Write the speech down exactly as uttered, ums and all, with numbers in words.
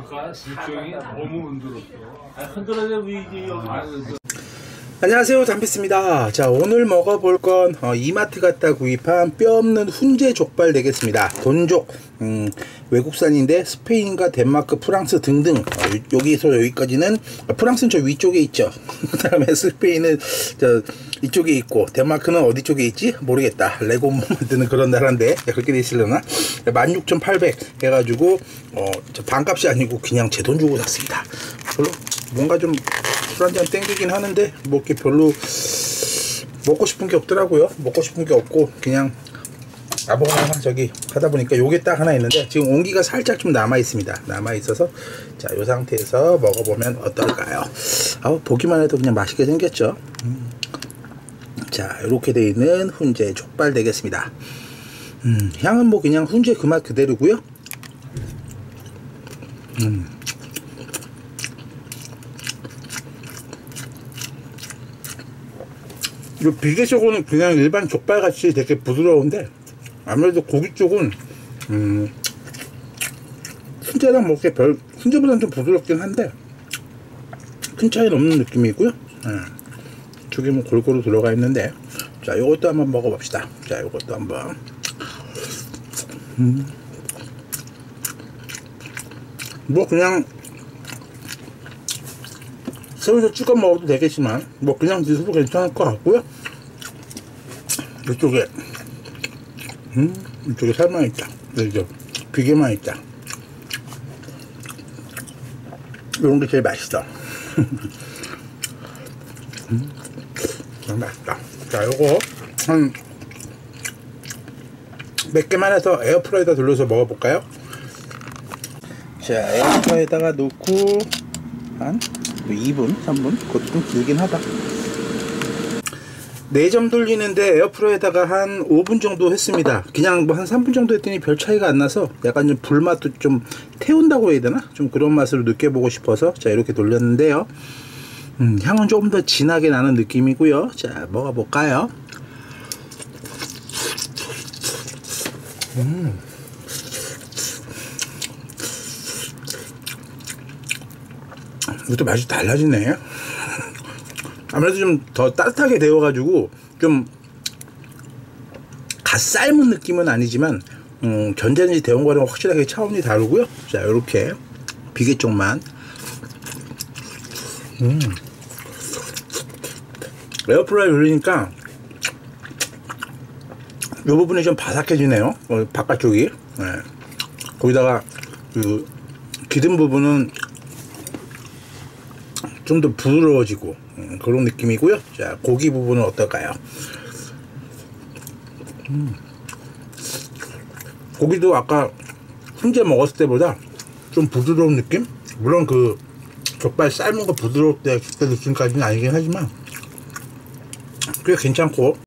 아까 실종이 너무 흔들었어. 아, 흔들어져 보이지 여기. 아, 안녕하세요, 담비스입니다. 자, 오늘 먹어볼 건 어, 이마트 갔다 구입한 뼈 없는 훈제 족발 되겠습니다. 돈족, 음, 외국산인데 스페인과 덴마크, 프랑스 등등 어, 여기서 여기까지는 어, 프랑스는 저 위쪽에 있죠. 그 다음에 스페인은 저 이쪽에 있고 덴마크는 어디 쪽에 있지? 모르겠다. 레고 만드는 그런 나라인데 그렇게 돼 있으려나? 만 육천팔백 해가지고 어, 저 반값이 아니고 그냥 제 돈 주고 샀습니다. 별로 뭔가 좀 술 한잔 땡기긴 하는데 뭐 이렇게 별로 먹고 싶은 게 없더라고요. 먹고 싶은 게 없고 그냥 아무거나 저기 하다 보니까 요게 딱 하나 있는데 지금 온기가 살짝 좀 남아 있습니다. 남아 있어서 자, 요 상태에서 먹어보면 어떨까요? 아우, 보기만 해도 그냥 맛있게 생겼죠. 음. 자, 이렇게 돼 있는 훈제 족발 되겠습니다. 음, 향은 뭐 그냥 훈제 그 맛 그대로고요. 음. 이 비계 쪽은 그냥 일반 족발 같이 되게 부드러운데 아무래도 고기 쪽은 음, 훈제랑 먹기에 별 훈제보다는 좀 부드럽긴 한데 큰 차이는 없는 느낌이고요. 음, 죽이 뭐 골고루 들어가 있는데 자, 이것도 한번 먹어봅시다. 자, 이것도 한번 음. 뭐 그냥 새우젓 찍어 먹어도 되겠지만 뭐 그냥 드셔도 괜찮을 것 같고요. 이쪽에 음 이쪽에 살만 있다. 여기 비계만 있다. 이런 게 제일 맛있어. 음, 너무 맛있다. 자, 요거 한 몇 개만 해서 에어프라이더 돌려서 먹어볼까요? 자, 에어프라이더에다가 놓고 한 이 분, 삼 분? 그것도 좀 길긴 하다. 네 점 돌리는데 에어프라이에다가 한 오 분 정도 했습니다. 그냥 뭐 한 삼 분 정도 했더니 별 차이가 안 나서 약간 좀 불맛도 좀 태운다고 해야 되나? 좀 그런 맛을 느껴보고 싶어서 자, 이렇게 돌렸는데요. 음, 향은 조금 더 진하게 나는 느낌이고요. 자, 먹어볼까요? 음. 이것도 맛이 달라지네. 아무래도 좀 더 따뜻하게 데워가지고 좀 갓 삶은 느낌은 아니지만 음, 전자레인지 데운 거랑 확실하게 차원이 다르고요. 자, 이렇게 비계 쪽만 음. 에어프라이 돌리니까 이 부분이 좀 바삭해지네요. 어, 바깥쪽이. 네. 거기다가 그 기름 부분은 좀 더 부드러워지고 음, 그런 느낌이고요. 자, 고기 부분은 어떨까요? 음. 고기도 아까 훈제 먹었을 때보다 좀 부드러운 느낌? 물론 그 족발 삶은 거 부드러울 때 그때 느낌까지는 아니긴 하지만 꽤 괜찮고